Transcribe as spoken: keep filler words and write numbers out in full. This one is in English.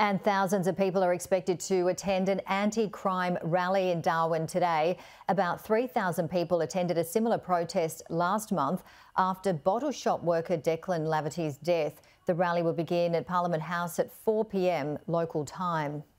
And thousands of people are expected to attend an anti-crime rally in Darwin today. About three thousand people attended a similar protest last month after bottle shop worker Declan Laverty's death. The rally will begin at Parliament House at four p m local time.